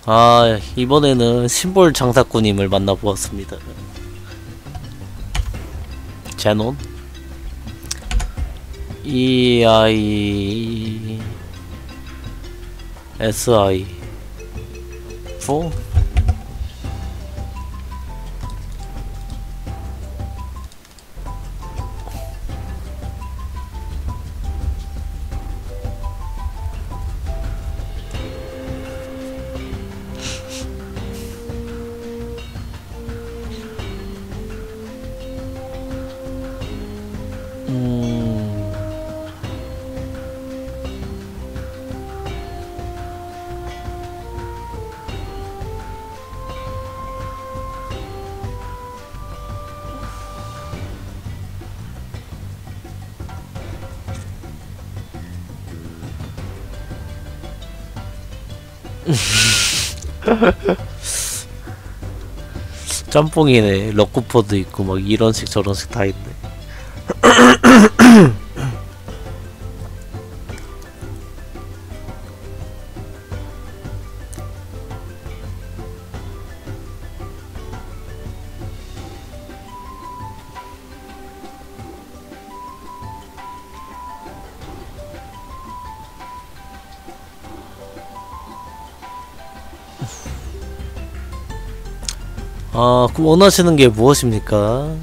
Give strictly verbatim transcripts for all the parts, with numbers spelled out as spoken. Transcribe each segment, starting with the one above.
아, 이번에는 심볼 장사꾼님을 만나보았습니다. 제논 E I S I 사 음... 짬뽕이네. 럭쿠퍼도 있고 막 이런식 저런식 다 있네. 아, 그럼 원하시는 게 무엇입니까?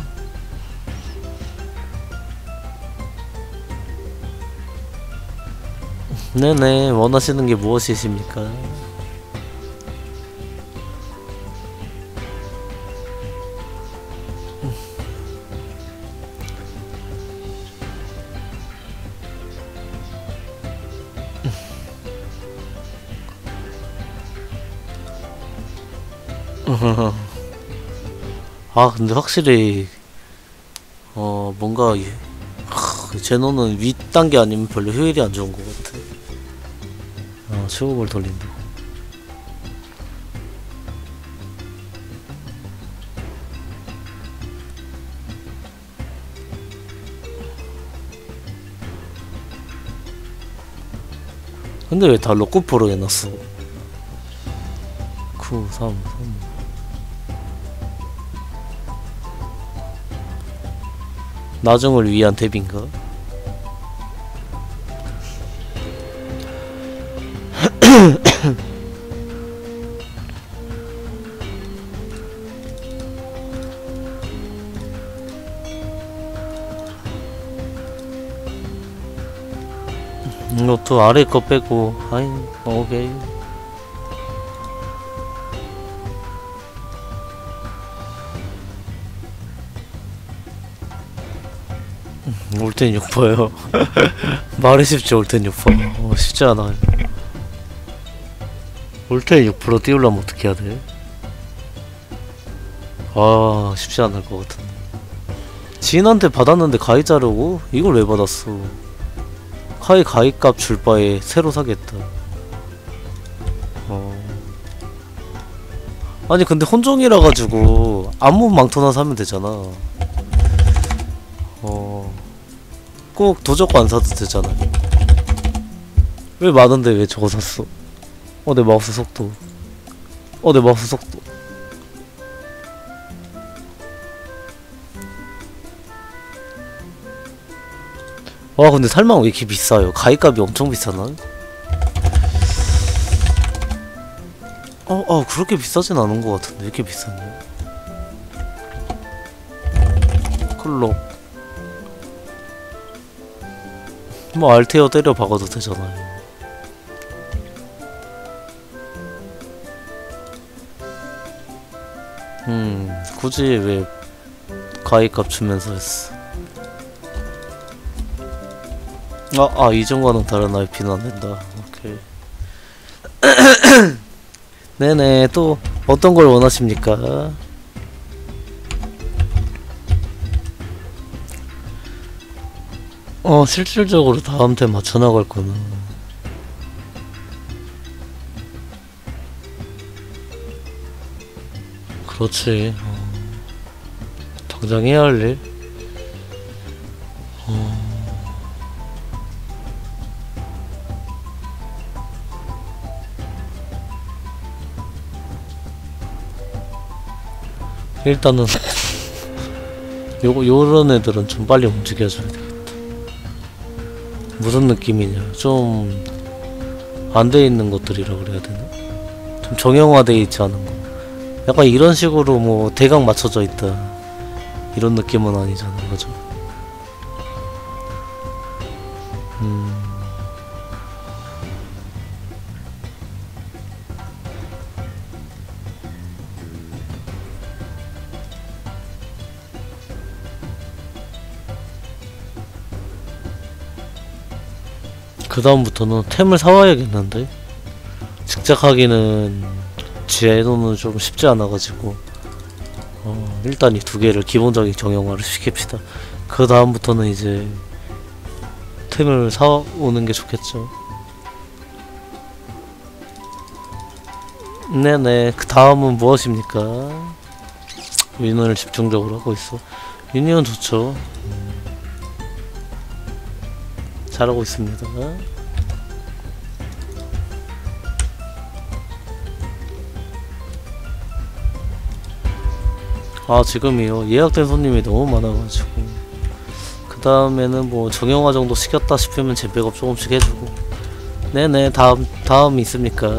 네네, 원하시는 게 무엇이십니까? 아, 근데 확실히 어 뭔가 이- 하, 제노는 윗단계 아니면 별로 효율이 안 좋은 것 같아. 어, 최고를 돌린다. 근데 왜 다 럭쿠퍼로 해놨어? 구, 삼, 삼. 나중을 위한 탭인가? 이것도 아래 거 빼고, 아이, 오케이. 올 땐 육 퍼예요. 말이 쉽지, 올 땐 육 퍼. 어, 쉽지 않아요. 올 땐 육 퍼로 띄우려면 어떻게 해야 돼? 아, 쉽지 않을 것 같은데. 지인한테 받았는데 가위 자르고? 이걸 왜 받았어? 카이 가위값 줄 바에 새로 사겠다. 어. 아니 근데 혼종이라 가지고 아무 망토나 사면 되잖아. 어. 꼭 도적고 안 사도 되잖아. 왜 많은데 왜 저거 샀어? 어, 내 마우스 속도. 어, 내 마우스 속도. 와, 근데 살만 왜 이렇게 비싸요? 가위값이 엄청 비싸나? 어, 어, 그렇게 비싸진 않은 것 같은데 왜 이렇게 비싸냐? 클록. 뭐 알테어 때려 박아도 되잖아요. 음, 굳이 왜 가위값 주면서 했어? 아, 아, 이전과는 다른 아이피는 안 된다. 오케이. 네네, 또 어떤 걸 원하십니까? 어, 실질적으로 다음 템 맞춰나갈 거는. 그렇지. 어, 당장 해야 할 일? 어, 일단은 요 요런 애들은 좀 빨리 움직여줘야 되겠다. 무슨 느낌이냐? 좀 안 돼 있는 것들이라 그래야 되나? 좀 정형화돼 있지 않은 거. 약간 이런 식으로 뭐 대각 맞춰져 있다. 이런 느낌은 아니잖아, 그죠? 음. 그 다음부터는 템을 사와야겠는데? 직작하기는 제노는 좀 쉽지 않아가지고 어, 일단 이 두 개를 기본적인 정형화를 시킵시다. 그 다음부터는 이제 템을 사오는 게 좋겠죠. 네네. 그 다음은 무엇입니까? 유니언을 집중적으로 하고 있어. 유니언 좋죠. 잘하고 있습니다. 아 지금이요. 예약된 손님이 너무 많아가지고 그 다음에는 뭐 정형화 정도 시켰다 싶으면 재백업 조금씩 해주고. 네네. 다음 다음 있습니까?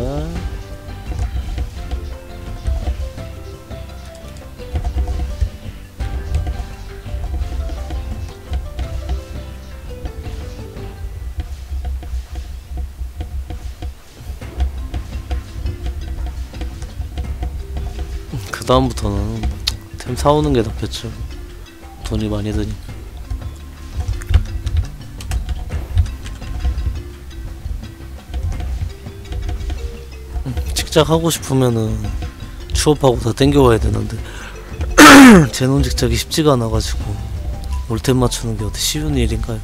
그 다음부터는 템 사오는 게 낫겠죠. 돈이 많이 드니까. 직작 하고 싶으면은 취업하고 다 땡겨와야 되는데 제논 직작이 쉽지가 않아가지고 올템 맞추는 게 어디 쉬운 일인가요?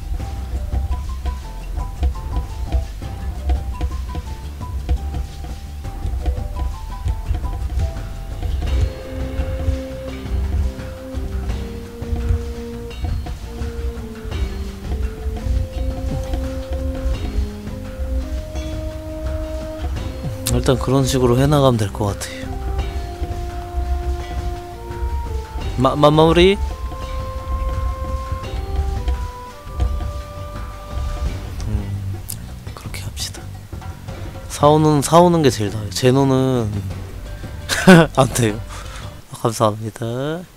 일단 그런 식으로 해나가면 될 것 같아요. 마, 마, 마무리? 음, 그렇게 합시다. 사오는, 사오는 게 제일 나아요. 제노는 안 돼요. 감사합니다.